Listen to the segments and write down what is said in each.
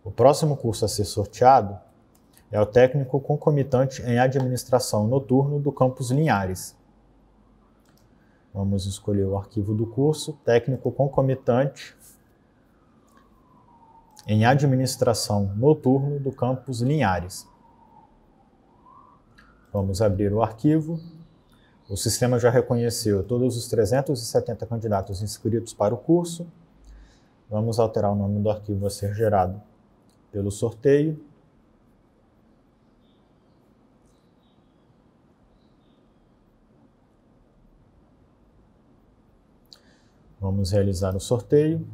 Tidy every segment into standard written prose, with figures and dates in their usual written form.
O próximo curso a ser sorteado é o técnico concomitante em administração noturno do campus Linhares. Vamos escolher o arquivo do curso, técnico concomitante em administração noturno do campus Linhares. Vamos abrir o arquivo. O sistema já reconheceu todos os 370 candidatos inscritos para o curso. Vamos alterar o nome do arquivo a ser gerado pelo sorteio. Vamos realizar o sorteio.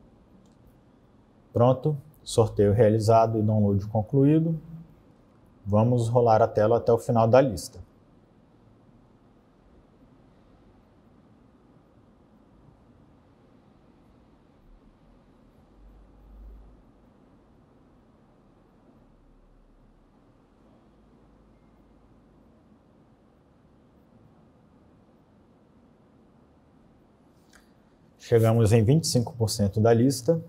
Pronto, sorteio realizado e download concluído. Vamos rolar a tela até o final da lista. Chegamos em 25% da lista.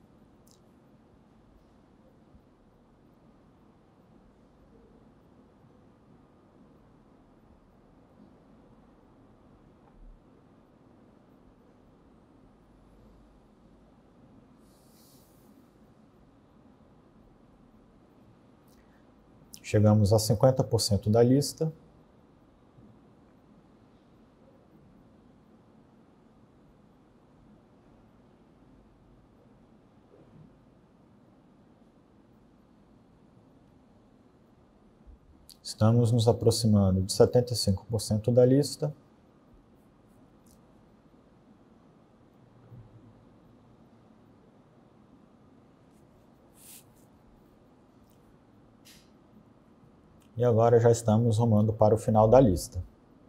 Chegamos a 50% da lista. Estamos nos aproximando de 75% da lista. E agora já estamos rumando para o final da lista.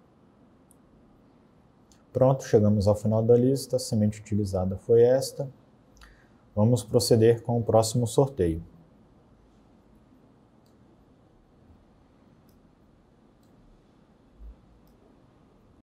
Pronto, chegamos ao final da lista, a semente utilizada foi esta. Vamos proceder com o próximo sorteio.